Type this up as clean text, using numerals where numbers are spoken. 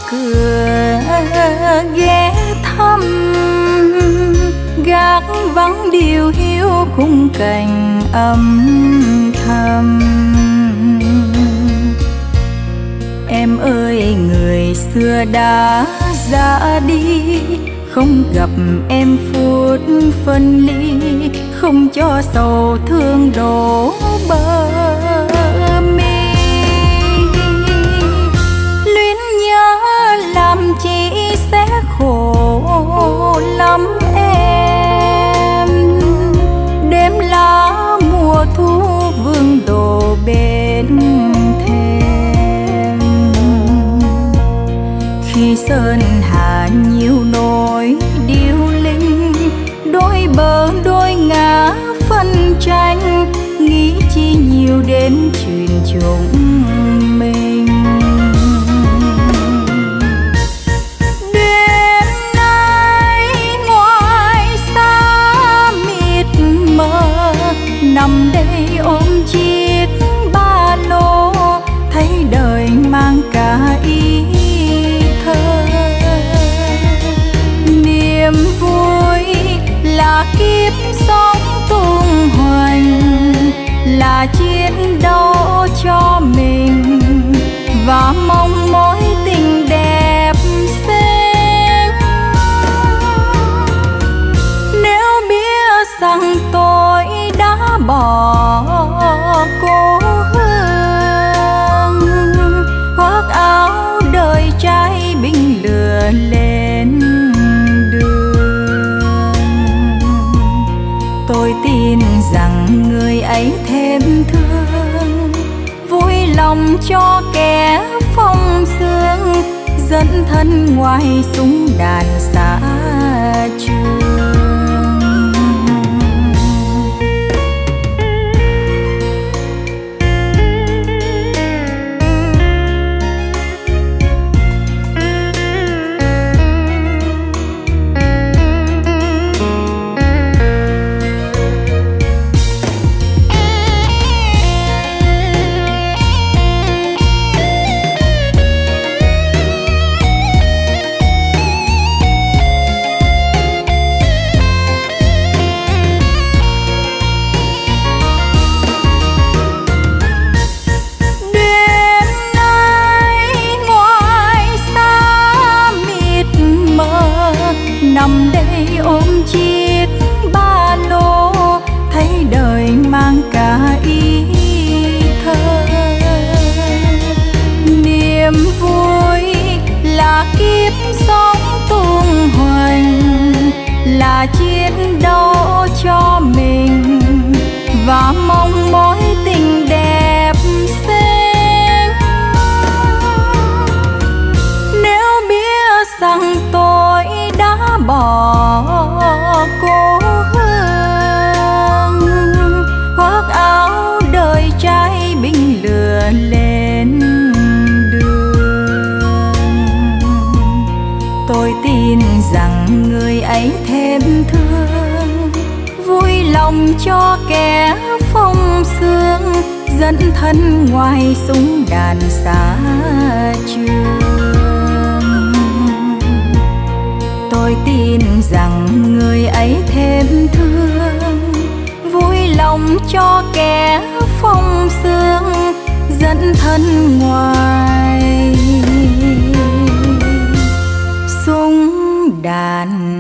cửa ghé thăm, gác vắng điều hiu khung cảnh âm thầm. Em ơi người xưa đã ra đi, không gặp em phút phân ly, không cho sầu thương đổ bờ mi. Luyến nhớ làm chi sẽ khổ lắm em. Đêm lá mùa thu vương đổ bên thềm. Khi sơn hà nhiều nỗi điêu linh, đôi bờ đôi ngã phân tranh, nghĩ chi nhiều đến chuyện chúng mình. Đêm nay ngoài xa mịt mờ, nằm đây ôm chiếc ba lô, thấy đời mang cả ý thơ. Niềm vui là kiếp sống tung hoành, là chiến đấu cho mình và mong mối tình đẹp xinh. Nếu biết rằng tôi đã bỏ cô hương, khoác áo đời trai binh lửa lên đường, tôi tin rằng người ấy thêm thương, vui lòng cho kẻ phong sương, dẫn thân ngoài súng đạn xa trường. Nằm đây ôm chiếc ba lô, thấy đời mang cả ý thơ. Niềm vui là kiếp sống tung hoành, là chiến đấu cho mình và mong mối tình đẹp xinh. Nếu biết rằng tôi đã bỏ cô hương, khoác áo đời trai binh lửa lên đường, tôi tin rằng người ấy thêm thương, vui lòng cho kẻ phong sương, dẫn thân ngoài súng đạn xa trường. Tôi tin rằng người ấy thêm thương, vui lòng cho kẻ phong sương, dẫn thân ngoài súng đạn